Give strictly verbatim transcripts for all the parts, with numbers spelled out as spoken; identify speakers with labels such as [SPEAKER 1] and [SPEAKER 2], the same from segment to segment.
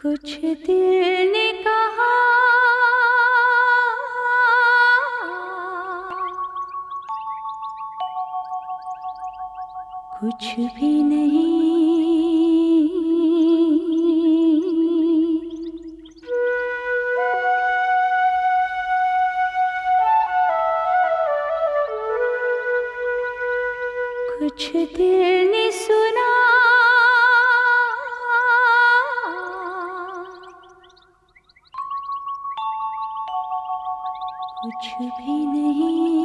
[SPEAKER 1] कुछ दिल ने कहा कुछ भी नहीं। कुछ दिल ने सुना कुछ भी नहीं।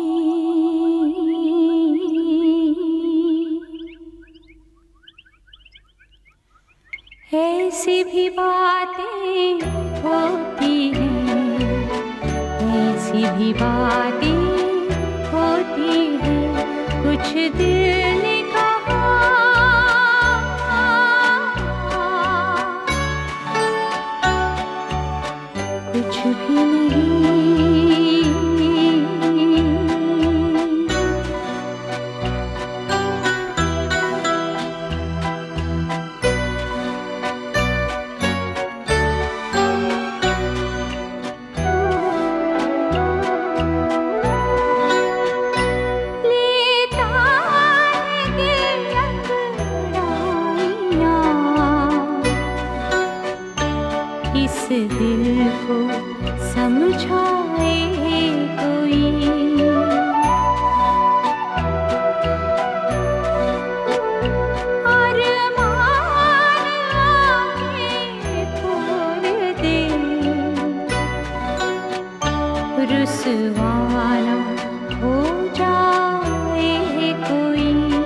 [SPEAKER 1] ऐसी भी बातें होती हैं, ऐसी भी बातें होती हैं। कुछ दिल ने कहा कुछ भी नहीं। इस दिल को समझाए कोई, अरमान आके खोल दे, रुसवाना हो जाए कोई।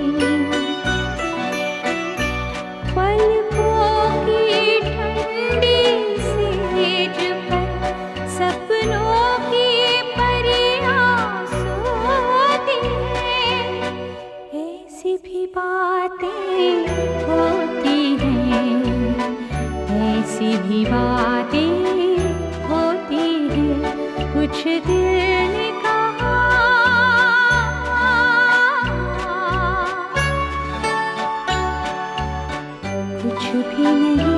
[SPEAKER 1] पलकों की ठंडी सेज पर सपनों की परियां सोती हैं। ऐसी भी बातें होती हैं, ऐसी भी बातें होती हैं। कुछ दिल ने कहा कुछ भी नहीं।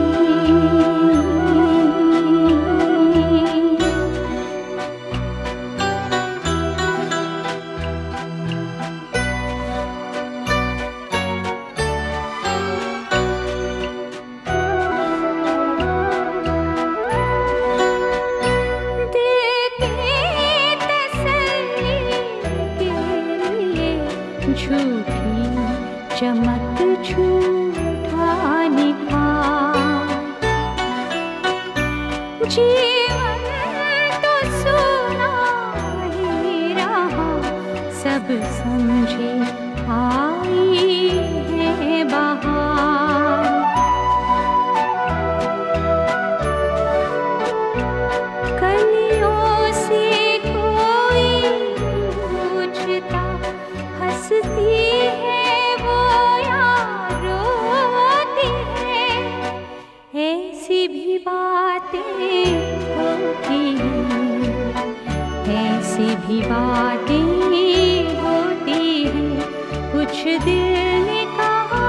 [SPEAKER 1] झूठी चमक झूठा निखार, जीवन तो सुना ही रहा। सब समझे आई है बहार। कलियों से कोई पूछता हंसती है वो या रोती है। ऐसी भी बातें होती हैं, ऐसी भी बातें होती हैं। कुछ दिल ने कहा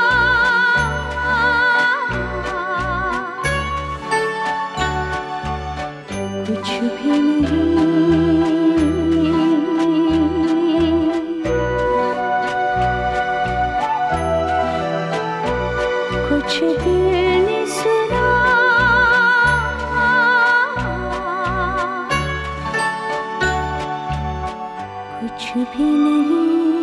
[SPEAKER 1] कुछ भी नहीं। कुछ दिल ने सुना कुछ भी नहीं।